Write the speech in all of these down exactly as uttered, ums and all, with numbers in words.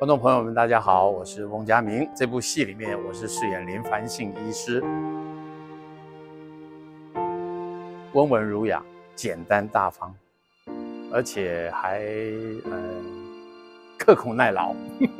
观众朋友们，大家好，我是翁佳明。这部戏里面，我是饰演林凡信医师，温文儒雅、简单大方，而且还呃刻苦耐劳。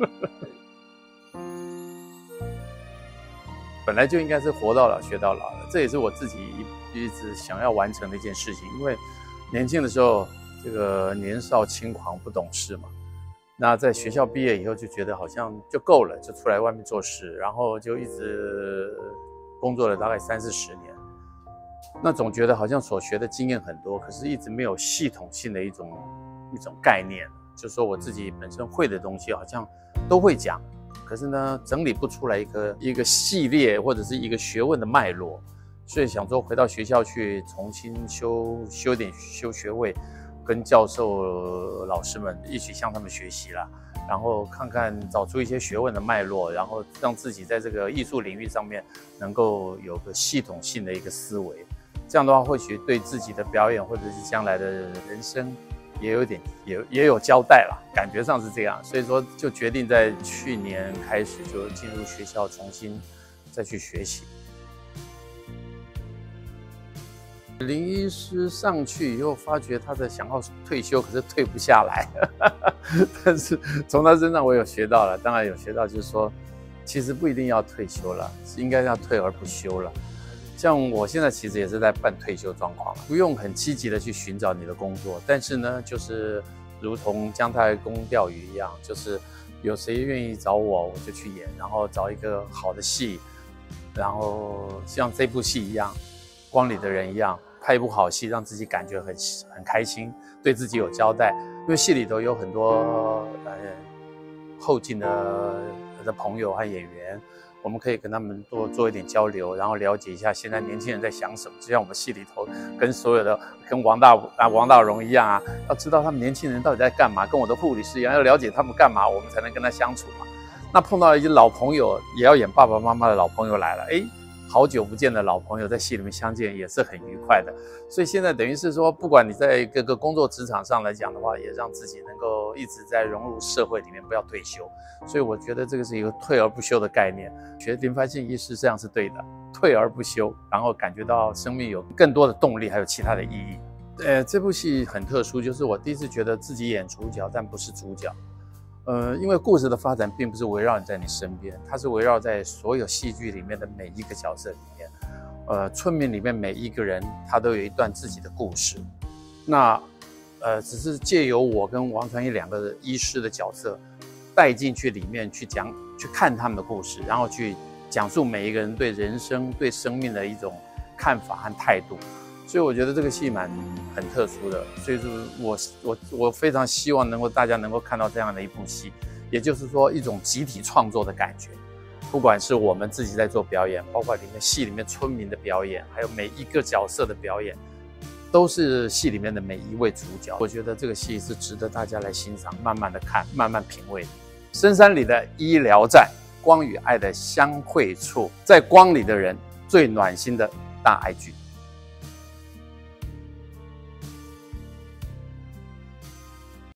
本来就应该是活到老学到老的，这也是我自己一直想要完成的一件事情。因为年轻的时候，这个年少轻狂不懂事嘛。那在学校毕业以后就觉得好像就够了，就出来外面做事，然后就一直工作了大概三四十年。那总觉得好像所学的经验很多，可是一直没有系统性的一种一种概念，就是说我自己本身会的东西好像都会讲，可是呢整理不出来一个一个系列或者是一个学问的脉络，所以想说回到学校去重新修修点修学位。跟教授老师们一起向他们学习啦，然后看看找出一些学问的脉络，然后让自己在这个艺术领域上面能够有个系统性的一个思维。这样的话，或许对自己的表演或者是将来的人生也有点也也有交代啦，感觉上是这样。所以说，就决定在去年开始就进入学校重新再去学习。林医师上去以后，发觉他的想要退休，可是退不下来。但是从他身上我有学到了，当然有学到，就是说，其实不一定要退休了，是应该要退而不休了。像我现在其实也是在半退休状况，不用很积极的去寻找你的工作，但是呢，就是如同姜太公钓鱼一样，就是有谁愿意找我，我就去演，然后找一个好的戏，然后像这部戏一样，光里的人一样。拍一部好戏，让自己感觉很很开心，对自己有交代。因为戏里头有很多呃后进的的朋友和演员，我们可以跟他们多做一点交流，然后了解一下现在年轻人在想什么。就像我们戏里头跟所有的跟王大啊王大荣一样啊，要知道他们年轻人到底在干嘛，跟我的护理师一样，要了解他们干嘛，我们才能跟他相处嘛。那碰到一些老朋友，也要演爸爸妈妈的老朋友来了，哎。好久不见的老朋友在戏里面相见也是很愉快的，所以现在等于是说，不管你在各个工作职场上来讲的话，也让自己能够一直在融入社会里面，不要退休。所以我觉得这个是一个退而不休的概念。学林凡信医师这样是对的，退而不休，然后感觉到生命有更多的动力，还有其他的意义。呃，这部戏很特殊，就是我第一次觉得自己演主角，但不是主角。呃，因为故事的发展并不是围绕在你身边，它是围绕在所有戏剧里面的每一个角色里面。呃，村民里面每一个人，他都有一段自己的故事。那，呃，只是借由我跟王传一两个医师的角色带进去里面去讲，去看他们的故事，然后去讲述每一个人对人生、对生命的一种看法和态度。所以我觉得这个戏蛮很特殊的，所以说我我我非常希望能够大家能够看到这样的一部戏，也就是说一种集体创作的感觉。不管是我们自己在做表演，包括里面戏里面村民的表演，还有每一个角色的表演，都是戏里面的每一位主角。我觉得这个戏是值得大家来欣赏，慢慢的看，慢慢品味的。深山里的医疗站，光与爱的相会处，在光里的人最暖心的大爱剧。